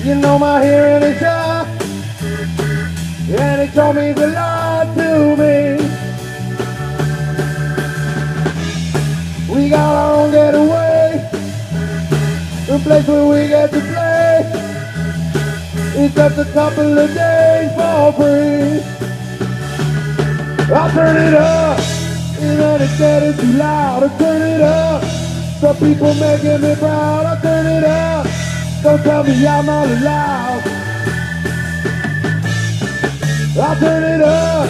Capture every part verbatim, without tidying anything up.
You know my hearing is sharp, and he told me to lie to me. We got our own getaway, the place where we get to play. It's just a couple of days for free. I'll turn it up, and then it getting too loud. I'll turn it up, some people making me proud. I'll turn it up, don't tell me I'm not allowed. I'll turn it up.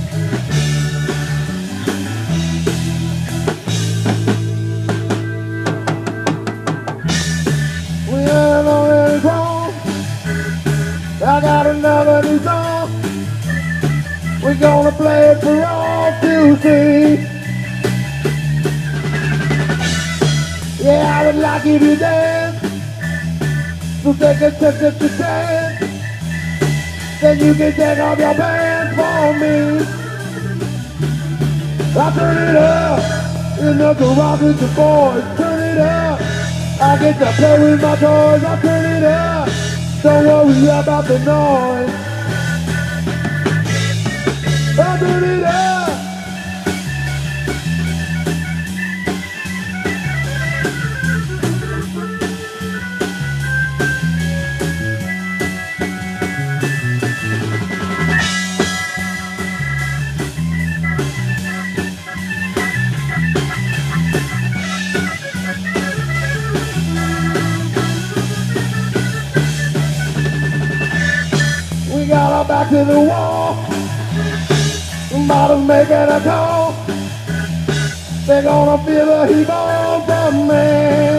We ain't already wrong. I got another new song. We're gonna play it for all to see. Yeah, I would like if you dance, so take a chance at your chance. Then you can take off your pants for me. I'll turn it up in the garage with the boys. Turn it up, I get to play with my toys. I'll turn it up, don't worry about the noise. I'll turn it up. We got our back to the wall. Bottles making a call. They're gonna feel the Heatball from me.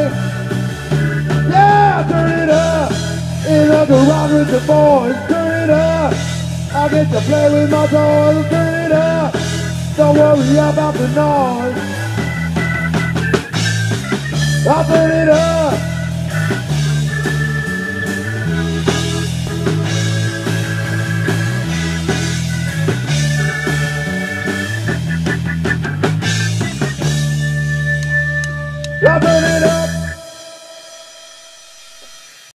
Yeah, turn it up in the garage with the boys. Turn it up, I get to play with my toys. Turn it up, don't worry about the noise. I'll turn it up.